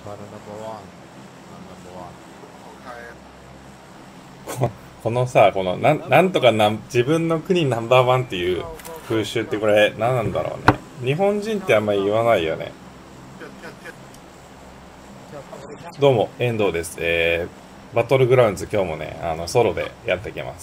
バルナンバーワン、ナンバーワン。 このさ、このなんとか自分の国ナンバーワンっていう風習ってこれ何なんだろうね。日本人ってあんまり言わないよね。どうも、遠藤です。バトルグラウンズ今日もね、ソロでやっていきます。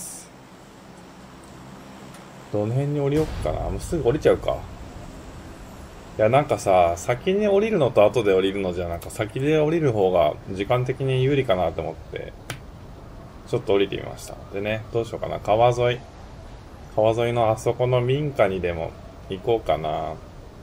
どの辺に降りよっかな。もうすぐ降りちゃうか。いや、なんかさ、先に降りるのと後で降りるのじゃ、なんか先で降りる方が時間的に有利かなと思って、ちょっと降りてみました。でね、どうしようかな。川沿いのあそこの民家にでも行こうかな。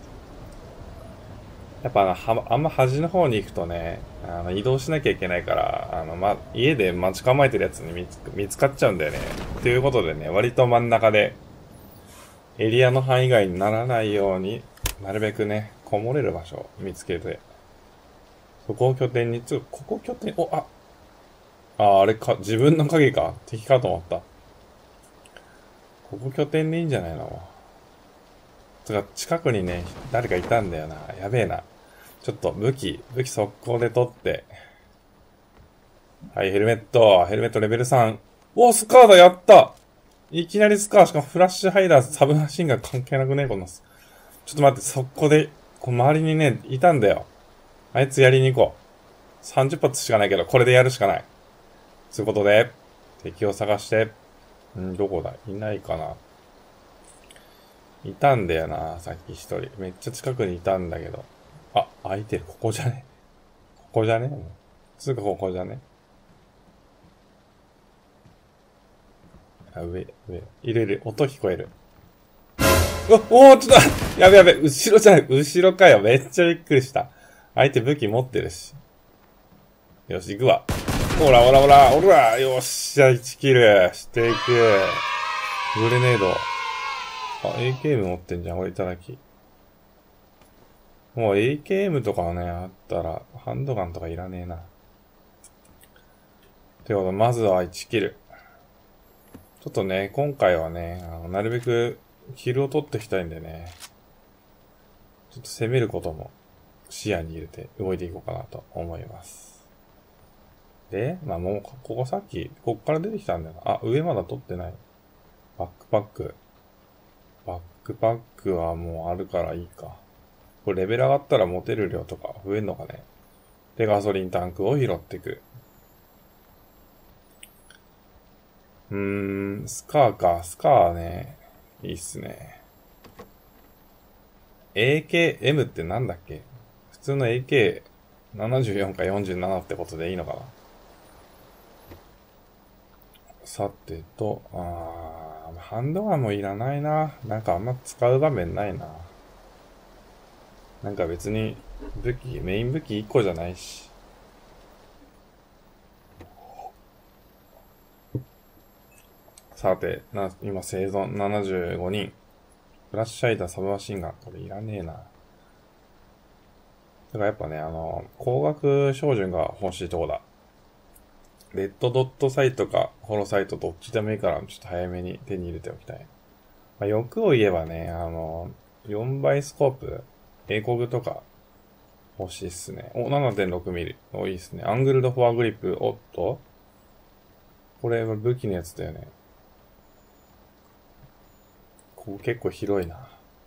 やっぱあんま端の方に行くとね、移動しなきゃいけないから、家で待ち構えてるやつに見つかっちゃうんだよね。ということでね、割と真ん中で、エリアの範囲外にならないように、なるべくね、こもれる場所を見つけて、そこを拠点に、ここ拠点、あれか、自分の影か敵かと思った。ここ拠点でいいんじゃないの？つか、近くにね、誰かいたんだよな。やべえな。ちょっと武器速攻で取って。はい、ヘルメットレベル3。お、スカーだ、やった。いきなりスカー、しかもフラッシュハイダー、サブマシンガン関係なくね、この。ちょっと待って、速攻で、周りにね、いたんだよ。あいつやりに行こう。30発しかないけど、これでやるしかない。ということで、敵を探して、どこだ？いないかな。いたんだよな、さっき一人。めっちゃ近くにいたんだけど。あ、空いてる。ここじゃね？ここじゃね？すぐここじゃね？あ、上。いる。音聞こえる。ちょっと、やべ。後ろじゃない。後ろかよ。めっちゃびっくりした。相手武器持ってるし。よし、行くわ。ほら。よっしゃ、1キル。していく。グレネード。AKM 持ってんじゃん。俺いただき。もう AKM とかね、あったら、ハンドガンとかいらねえな。ってことで、まずは1キル。ちょっとね、今回はね、なるべくキルを取っていきたいんでね、ちょっと攻めることも視野に入れて動いていこうかなと思います。で、もう、ここさっき、こっから出てきたんだよな。あ、上まだ取ってない。バックパック。バックパックはもうあるからいいか。これレベル上がったら持てる量とか増えんのかね。で、ガソリンタンクを拾っていく。スカーか。スカーはね、いいっすね。AKM ってなんだっけ？普通の AK74 か47ってことでいいのかな？さてと、ハンドガンもいらないな。なんかあんま使う場面ないな。なんか別にメイン武器1個じゃないし。さて、今生存75人。フラッシュアイダーサブマシンガン。これいらねえな。だからやっぱね、光学照準が欲しいとこだ。レッドドットサイトかホロサイトどっちでもいいから、ちょっと早めに手に入れておきたい。欲を言えばね、4倍スコープ、英国とか欲しいっすね。7.6ミリ。いいっすね。アングルドフォアグリップ。これは武器のやつだよね。ここ結構広いな。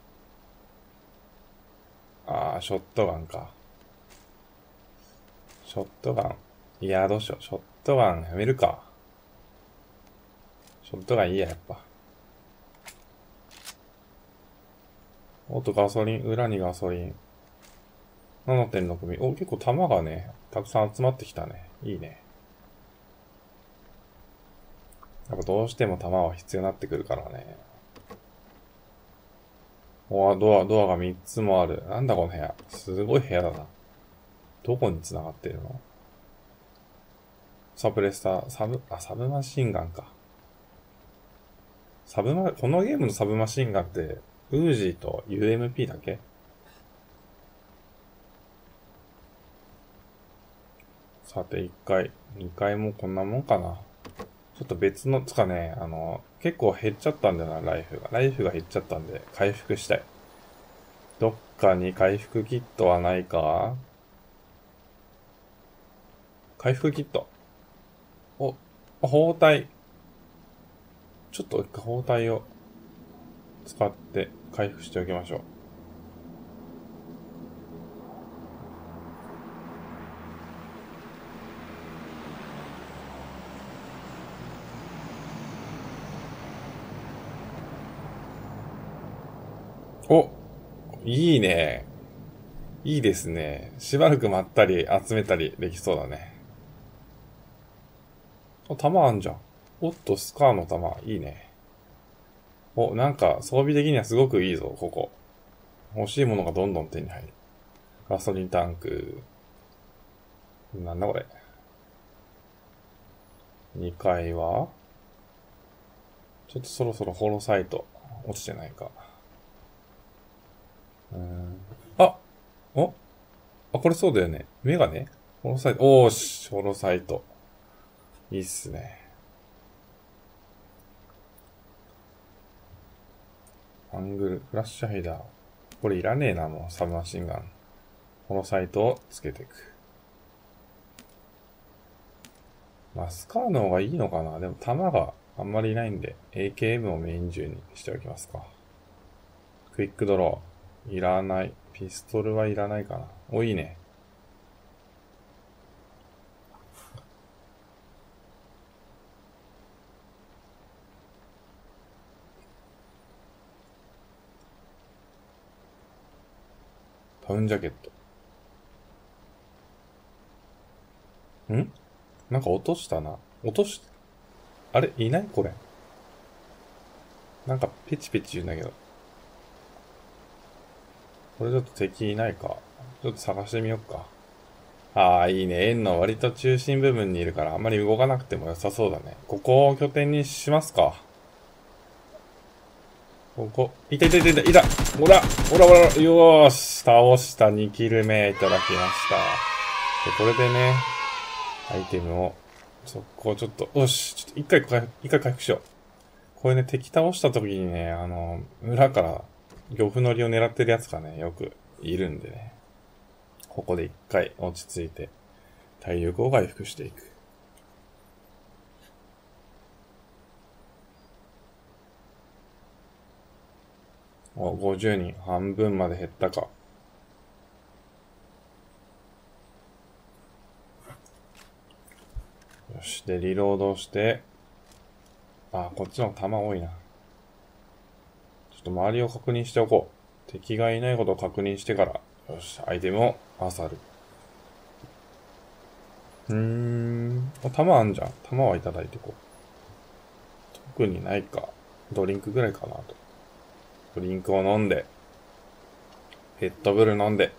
ショットガンか。ショットガン。いや、どうしよう。ショットガンやめるか。ショットガンいいや、やっぱ。ガソリン。裏にガソリン。7.6ミリ。結構弾がね、たくさん集まってきたね。いいね。やっぱどうしても弾は必要になってくるからね。ドアが3つもある。なんだこの部屋。すごい部屋だな。どこに繋がってるの？サプレッサー、サブマシンガンか。このゲームのサブマシンガンって、ウージーと UMP だけ？さて、1階。2階もこんなもんかな。ちょっと別の、つかね、結構減っちゃったんだよな、ライフが。ライフが減っちゃったんで、回復したい。どっかに回復キットはないか？ 回復キット。お、包帯。ちょっと包帯を使って回復しておきましょう。お、いいね。いいですね。しばらく待ったり集めたりできそうだね。お、弾あんじゃん。おっと、スカーの弾、いいね。お、なんか装備的にはすごくいいぞ、ここ。欲しいものがどんどん手に入る。ガソリンタンク。なんだこれ。2階はちょっとそろそろホロサイト落ちてないか。あおあ、これそうだよね。メガネホロサイト。おーし、ホロサイト。いいっすね。アングル、フラッシュハイダー。これいらねえな、もう、サブマシンガン。ホロサイトをつけていく。まあ、スカーの方がいいのかな。でも、弾があんまりいないんで、AKM をメイン銃にしておきますか。クイックドロー。いらない。ピストルはいらないかな。お、いいね。ダウンジャケット。なんか落としたな。あれいないこれ。なんかペチペチ言うんだけど。これちょっと敵いないか。ちょっと探してみよっか。ああ、いいね。円の割と中心部分にいるからあんまり動かなくても良さそうだね。ここを拠点にしますか。ここ。いた。ほら。よーし。倒した。2キル目いただきました。で、これでね、アイテムを、速攻ちょっと、よし。ちょっと一回回復しよう。これね、敵倒した時にね、裏から漁夫乗りを狙ってるやつがね、よくいるんでね。ここで一回落ち着いて、体力を回復していく。お、50人、半分まで減ったか。よし、で、リロードして、あ、こっちの弾多いな。ちょっと周りを確認しておこう。敵がいないことを確認してから、よし、アイテムを漁る。弾あんじゃん。弾はいただいてこう。特にないか。ドリンクぐらいかなと。ドリンクを飲んで、ペットブル飲んで、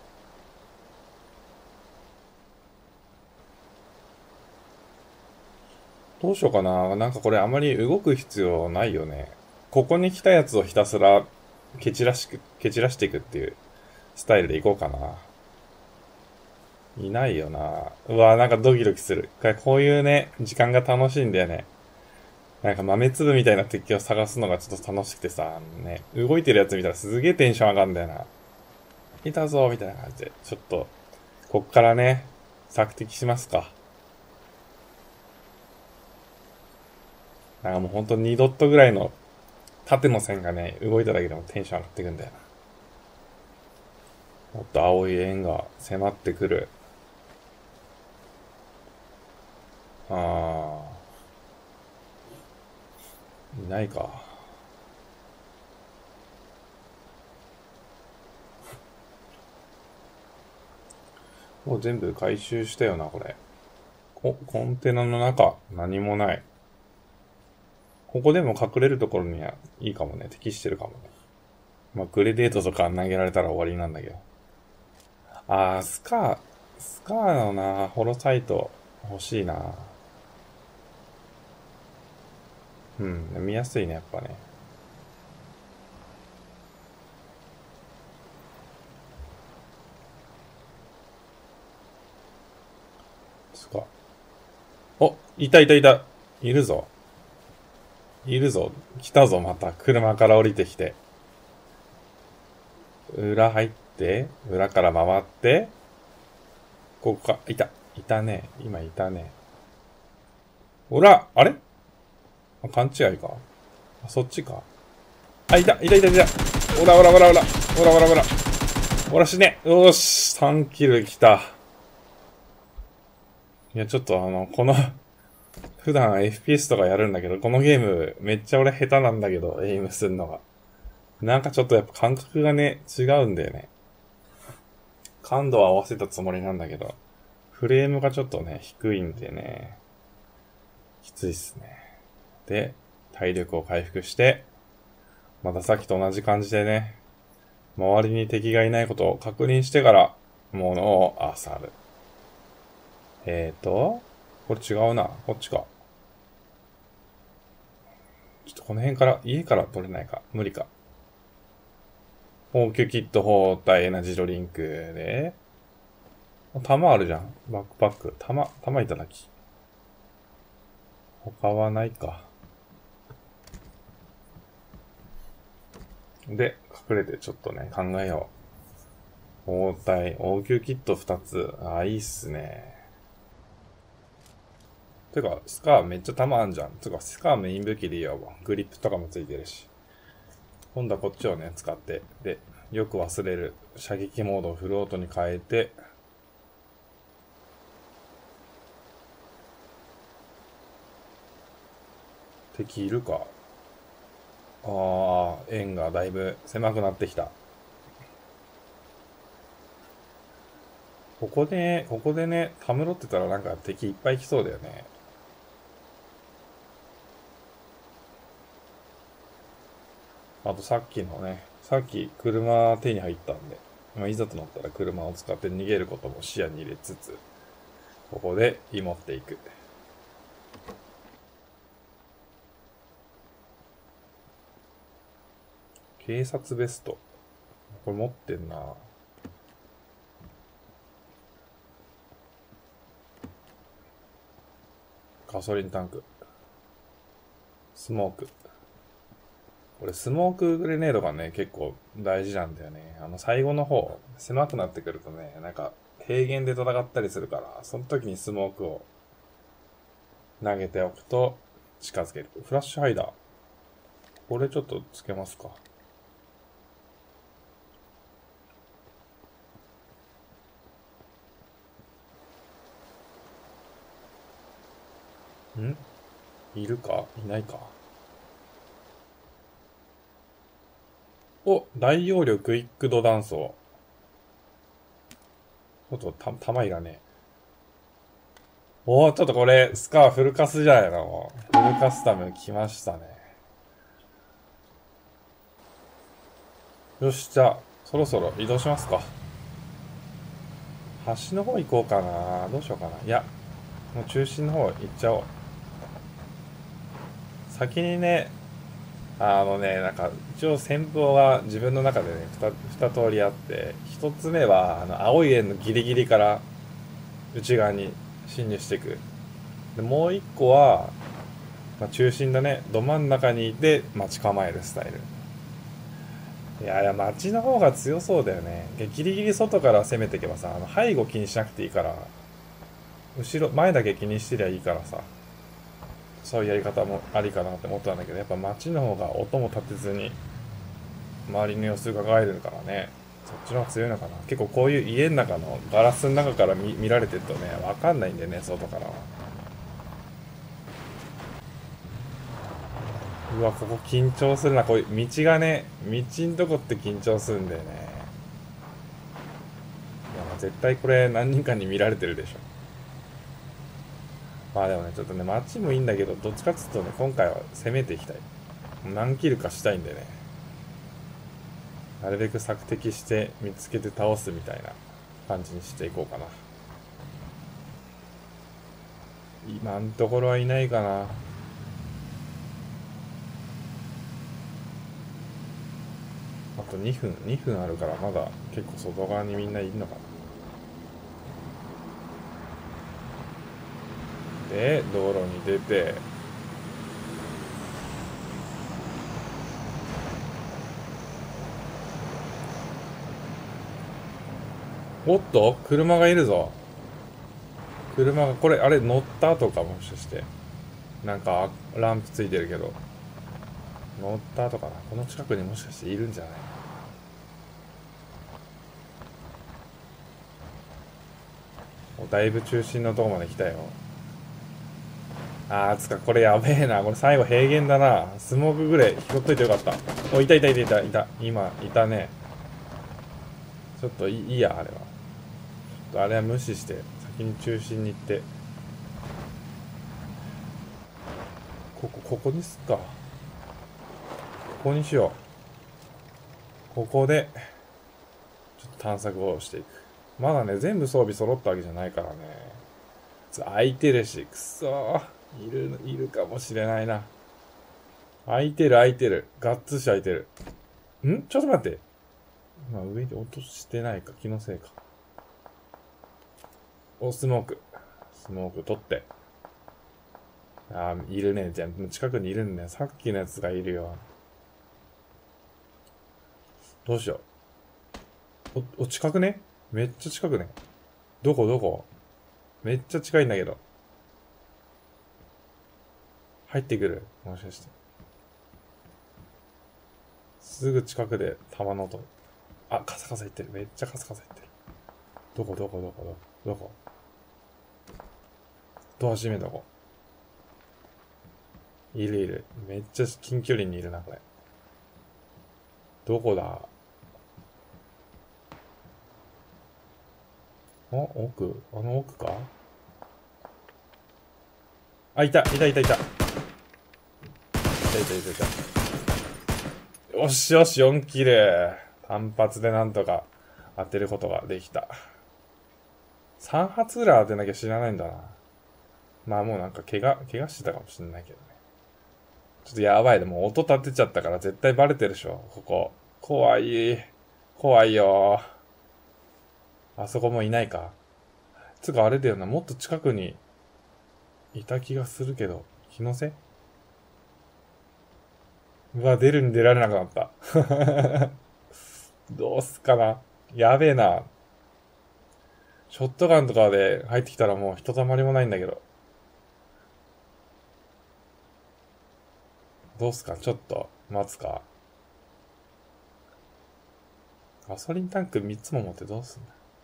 どうしようかな。なんかこれあまり動く必要ないよね。ここに来たやつをひたすら蹴散らしていくっていうスタイルでいこうかな。いないよな。うわ、なんかドキドキする。こういうね、時間が楽しいんだよね。なんか豆粒みたいな敵を探すのがちょっと楽しくてさ、ね、動いてるやつ見たらすげえテンション上がるんだよな。いたぞみたいな感じで。ちょっと、こっからね、索敵しますか。なんかもうほんと2ドットぐらいの縦の線がね、動いただけでもテンション上がってくんだよな。もっと青い円が迫ってくる。いないか。もう全部回収したよな、これ。コンテナの中、何もない。ここでも隠れるところにはいいかもね。適してるかもね。まあ、グレデートとか投げられたら終わりなんだけど。スカーのな、ホロサイト欲しいな。見やすいね、やっぱね。お、いた。いるぞ。来たぞ、また。車から降りてきて。裏入って、裏から回って、ここか、いた。 いたね。今いたね。おら、あれあ、勘違いか。あ、そっちか。あ、いた。おら。おらしね。よーし、3キル来た。いや、ちょっとこの普段 FPS とかやるんだけど、このゲームめっちゃ俺下手なんだけど、エイムするのが。なんかちょっとやっぱ感覚がね、違うんだよね。感度は合わせたつもりなんだけど、フレームがちょっとね、低いんでね、きついっすね。で、体力を回復して、またさっきと同じ感じでね、周りに敵がいないことを確認してから、物を漁る。これ違うな。こっちか。ちょっとこの辺から、家から取れないか。無理か。応急キット、包帯、エナジードリンクで、弾あるじゃん。バックパック。弾いただき。他はないか。で、隠れてちょっとね、考えよう。包帯、応急キット2つ。あ、いいっすね。てか、スカーめっちゃ弾あんじゃん。てか、スカーメイン武器でいいよ。グリップとかもついてるし。今度はこっちをね、使って。で、よく忘れる。射撃モードをフルオートに変えて、敵いるか。円がだいぶ狭くなってきた。ここでね、たむろってたらなんか敵いっぱい来そうだよね。あとさっき車手に入ったんで、いざとなったら車を使って逃げることも視野に入れつつ、ここで芋っていく。警察ベスト。これ持ってんな。ガソリンタンク。スモーク。これスモークグレネードがね、結構大事なんだよね。最後の方、狭くなってくるとね、なんか、平原で戦ったりするから、その時にスモークを投げておくと近づける。フラッシュハイダー。これちょっとつけますか。いるかいないか。大容量クイックド弾装。ちょっと弾いらねえ。ちょっとこれ、スカーフルカスじゃないの。フルカスタム来ましたね。よし、じゃあ、そろそろ移動しますか。橋の方行こうかな。どうしようかな。いや、もう中心の方行っちゃおう。先にね、なんか、一応戦法が自分の中でね、二通りあって、一つ目は、青い円のギリギリから内側に侵入していく。で、もう一個は、中心だね、ど真ん中にいて待ち構えるスタイル。いや、街の方が強そうだよね。ギリギリ外から攻めていけばさ、背後気にしなくていいから、前だけ気にしてりゃいいからさ、そういうやり方もありかなって思ったんだけど、やっぱ街の方が音も立てずに、周りの様子が伺えるからね、そっちの方が強いのかな。結構こういう家の中のガラスの中から見られてるとね、わかんないんでね、外からは。うわ、ここ緊張するな。こういう道がね、道んとこって緊張するんだよね。いや、絶対これ何人かに見られてるでしょ。まあでもね、ちょっとね、街もいいんだけど、どっちかっつうとね、今回は攻めていきたい。何キルかしたいんでね。なるべく索敵して見つけて倒すみたいな感じにしていこうかな。今んところはいないかな。あと2分あるからまだ結構外側にみんないるのかな。で、道路に出て、おっと車がいるぞ。 車が、これ、あれ乗った後かもしかして。なんか、ランプついてるけど。乗った後かな。この近くにもしかしているんじゃない？だいぶ中心のとこまで来たよ。これやべえな。これ最後平原だな。スモークグレー拾っといてよかった。お、いたいたいたいたいた。今、いたね。ちょっといいや、あれは。ちょっとあれは無視して、先に中心に行って。ここにすっか。ここにしよう。ここで、ちょっと探索をしていく。まだね、全部装備揃ったわけじゃないからね。空いてるし、くそー。いるかもしれないな。空いてる。がっつし空いてる。ちょっと待って。今上に落としてないか、気のせいか。スモーク取って。いるね。じゃあ、近くにいるんだよ。さっきのやつがいるよ。どうしよう。近くね？めっちゃ近くね。どこ？めっちゃ近いんだけど。入ってくる？もしかして。すぐ近くで弾の音。カサカサいってる。めっちゃカサカサいってる。どこドア閉めとこ。いる。めっちゃ近距離にいるな、これ。どこだ？奥？あの奥か？いた。よし、4キル。単発でなんとか当てることができた。3発ぐらい当てなきゃ知らないんだな。まあもうなんか怪我してたかもしれないけどね。ちょっとやばいで、もう音立てちゃったから絶対バレてるでしょ、ここ。怖いよ。あそこもいないか。つうかあれだよな、もっと近くにいた気がするけど、気のせい？出るに出られなくなった。どうすかな。やべえな。ショットガンとかで入ってきたらもうひとたまりもないんだけど。どうすか？ちょっと待つか。ガソリンタンク3つも持ってどうすん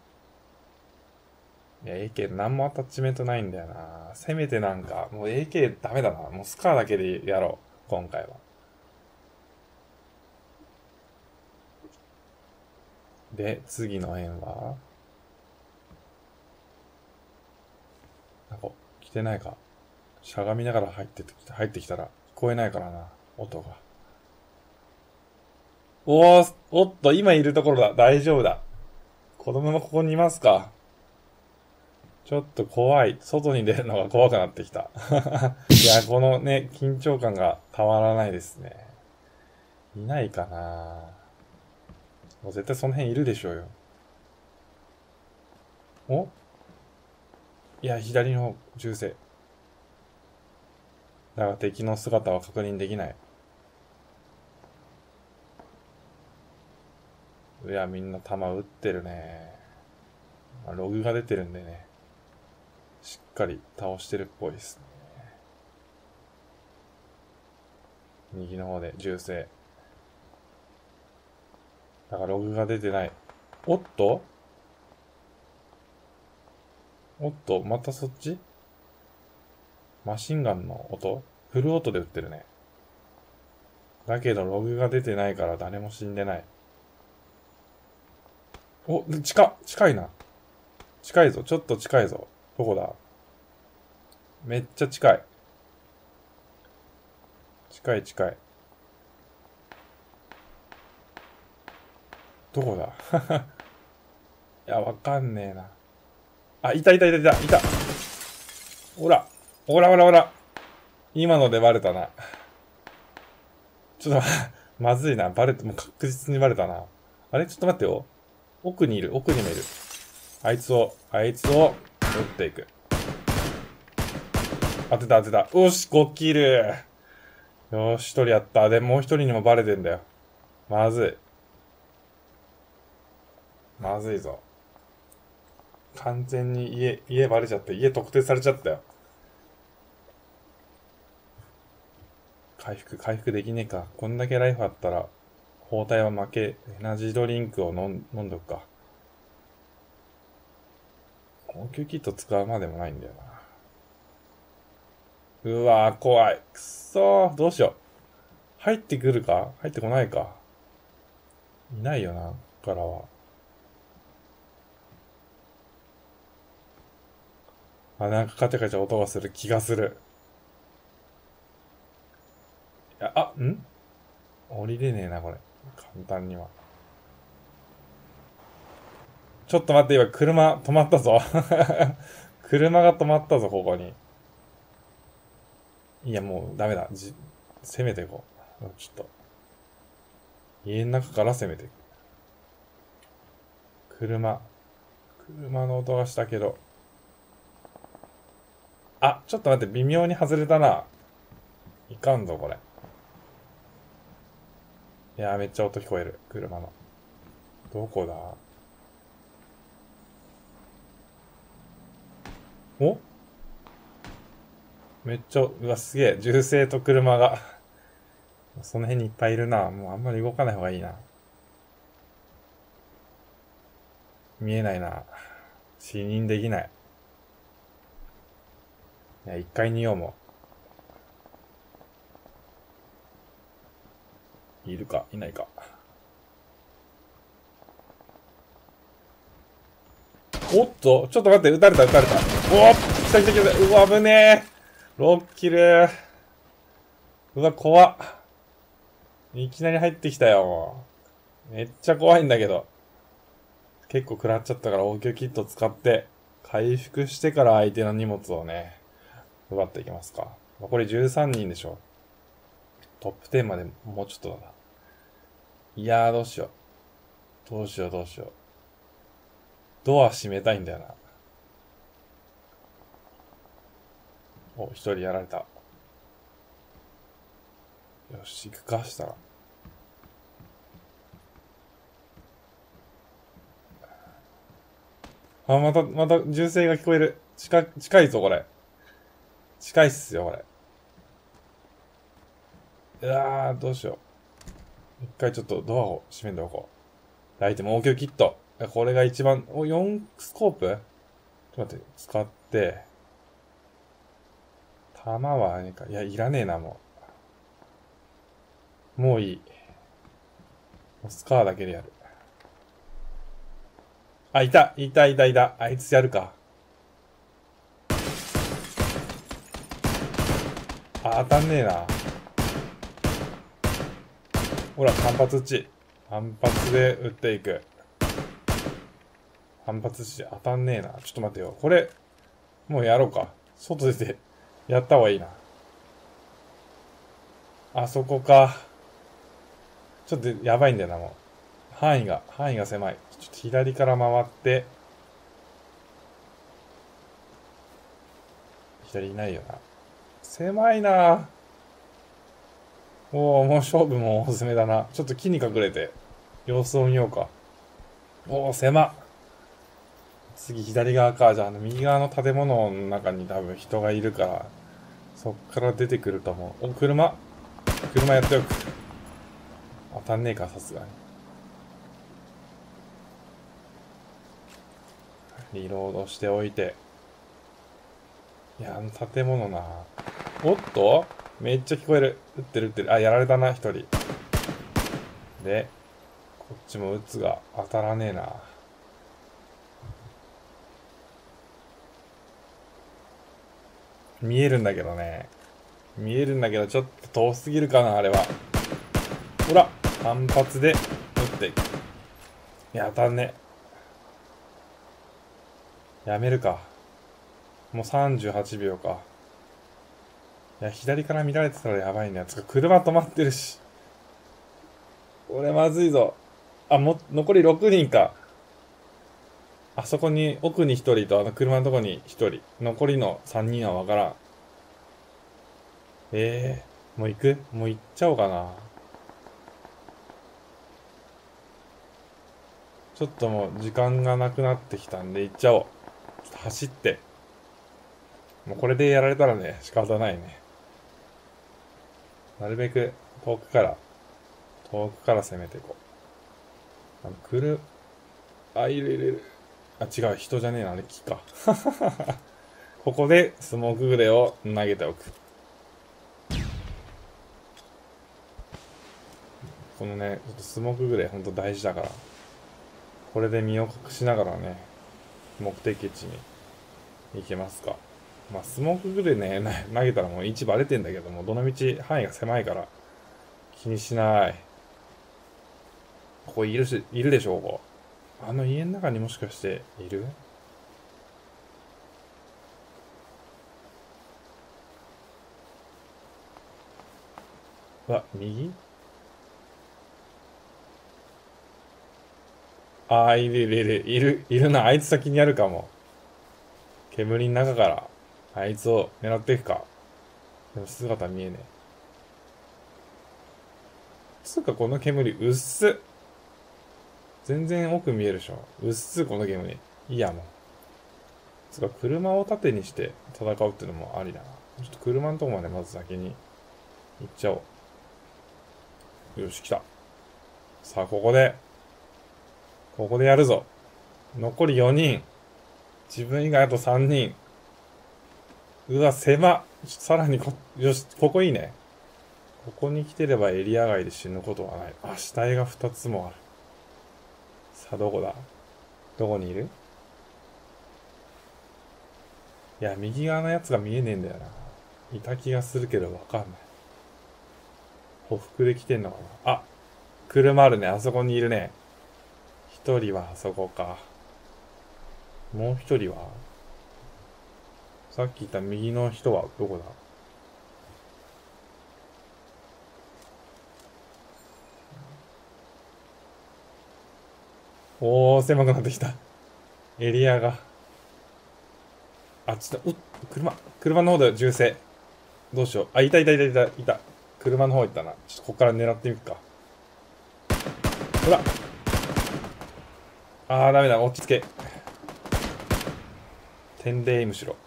だ。いや、AK 何もアタッチメントないんだよな。せめてなんか、もう AK ダメだな。もうスカーだけでやろう。今回は。で、次の円はなんか、来てないか。しゃがみながら入ってきたら、聞こえないからな。音が。おっと、今いるところだ。大丈夫だ。子供もここにいますか。ちょっと怖い。外に出るのが怖くなってきた。いや、このね、緊張感がたまらないですね。いないかな。もう絶対その辺いるでしょうよ。いや、左の銃声。だが敵の姿は確認できない。いや、みんな弾撃ってるね。ログが出てるんでね。しっかり倒してるっぽいですね。右の方で銃声。だからログが出てない。おっと、またそっち？マシンガンの音？フル音で撃ってるね。だけどログが出てないから誰も死んでない。近いな。近いぞ。ちょっと近いぞ。どこだ？めっちゃ近い。近い。どこだ？いや、わかんねえな。いた。ほら。今のでバレたな。ちょっと、まずいな。もう確実にバレたな。あれちょっと待ってよ。奥にもいる。あいつを撃っていく。当てた。よし、5キル。よし、1人やった。で、もう1人にもバレてんだよ。まずいぞ。 完全に家バレちゃった。家特定されちゃったよ。回復できねえか。こんだけライフあったら、包帯は負け、エナジードリンクを飲んどくか。応急キット使うまでもないんだよな。うわぁ、怖い。くっそー。どうしよう。入ってくるか？入ってこないか。いないよな、ここからは。なんかカチャカチャ音がする気がする。降りれねえな、これ。簡単には。ちょっと待って、今、車止まったぞ。車が止まったぞ、ここに。いや、もう、ダメだ。攻めていこう。ちょっと。家の中から攻めていく。車の音がしたけど。ちょっと待って、微妙に外れたな。いかんぞ、これ。いやー、めっちゃ音聞こえる。車の。どこだ？お？めっちゃ、うわ、すげえ。銃声と車が。その辺にいっぱいいるな。もうあんまり動かない方がいいな。見えないな。視認できない。いや、一階にいようも。いるか、いないか。おっと、ちょっと待って、撃たれた。おっ、来た。うわ、危ねえ。6キル。うわ、怖っ。いきなり入ってきたよ、もう。めっちゃ怖いんだけど。結構食らっちゃったから応急キット使って、回復してから相手の荷物をね、奪っていきますか。残り13人でしょ。トップ10までもうちょっとだな。いやー、どうしよう。ドア閉めたいんだよな。お、一人やられた。よし、行くかしたら。また、銃声が聞こえる。近いぞ、これ。近いっすよ、これ。どうしよう。一回ちょっとドアを閉めておこう。アイテム応急キット。これが一番、4スコープ？ちょっと待って、使って。弾は何か、いや、いらねえな、もう。もういい。スカーだけでやる。いた。あいつやるか。当たんねえな。ほら、反発で撃っていく。反発当たんねえな。ちょっと待ってよ。これ、もうやろうか。外出て、やった方がいいな。あそこか。ちょっとやばいんだよな、もう。範囲が狭い。ちょっと左から回って、左いないよな。狭いな。もう勝負もおすすめだな。ちょっと木に隠れて、様子を見ようか。狭。次左側か。じゃあ右側の建物の中に多分人がいるから、そっから出てくると思う。車やっておく。当たんねえか、さすがに。リロードしておいて。いや、建物な。おっとめっちゃ聞こえる。撃ってる。やられたな、一人。で、こっちも撃つが当たらねえな。見えるんだけどね。ちょっと遠すぎるかな、あれは。ほら、反発で撃っていく。いや、当たんね。やめるか。もう38秒か。いや、左から見られてたらやばいね。つか、車止まってるし。これまずいぞ。残り6人か。あそこに、奥に1人と、車のとこに1人。残りの3人はわからん。もう行っちゃおうかな。ちょっともう時間がなくなってきたんで行っちゃおう。 っと走って。もうこれでやられたらね、仕方ないね。なるべく遠くから攻めていこう。いるいるいる。あ、違う、人じゃねえな、あれ木か。ここでスモークグレーを投げておく。このね、ちょっとスモークグレーほんと大事だから。これで身を隠しながらね、目的地に行けますか。まあ、スモークグレーね、投げたらもう位置バレてんだけども、どの道範囲が狭いから、気にしない。ここいるでしょ、ここ。あの家の中にもしかしている？右？いるな。あいつ先にやるかも。煙の中から、あいつを狙っていくか。でも姿見えねえ。つうかこの煙、うっす。全然奥見えるでしょ。うっす、この煙。いいや、もう。つうか車を盾にして戦うっていうのもありだな。ちょっと車のとこまでまず先に行っちゃおう。よし、来た。さあ、ここでやるぞ。残り4人。自分以外あと3人。うわ、狭。さらによし、ここいいね。ここに来てればエリア外で死ぬことはない。あ、死体が2つもある。さあ、どこだ？どこにいる？いや、右側のやつが見えねえんだよな。いた気がするけどわかんない。ほふくで来てんのかな。あ、車あるね。あそこにいるね。一人はあそこか。もう一人はさっき言った右の人はどこだ？おー、狭くなってきた。エリアが。あ、ちょっと、車の方で銃声。どうしよう。あ、いた。車の方行ったな。ちょっとこっから狙ってみるか。ほら。ダメだ。落ち着け。点でエイムしろ。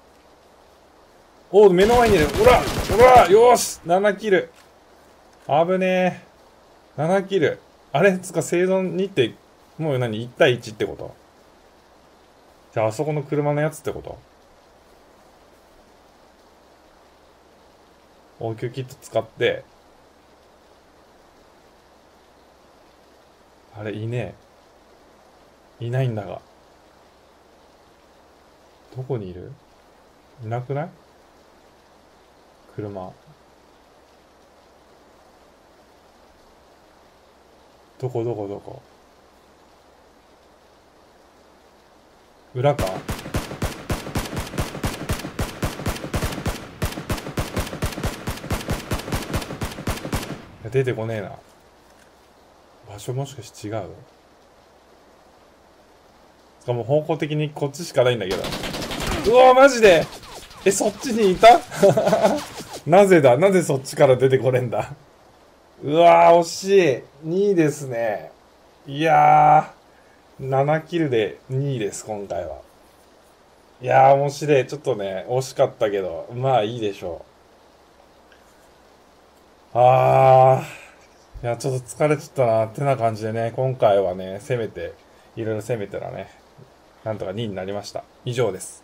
目の前にいる。ほらよーし !7 キル。危ねえ。7キル。あれつか生存2って、もう1対1ってこと？じゃあ、あそこの車のやつってこと？応急キット使って、あれ、いねえ。いないんだが。どこにいる？いなくない？車。どこ？裏か？出てこねえな。場所もしかして違う？しかも方向的にこっちしかないんだけど。うわ、マジで？そっちにいた？なぜそっちから出てこれんだ？うわー、惜しい。2位ですね。いやー、7キルで2位です、今回は。いやー、面白い。ちょっとね、惜しかったけど、まあいいでしょう。いや、ちょっと疲れちゃったな、ってな感じでね、今回はね、いろいろ攻めたらね、なんとか2位になりました。以上です。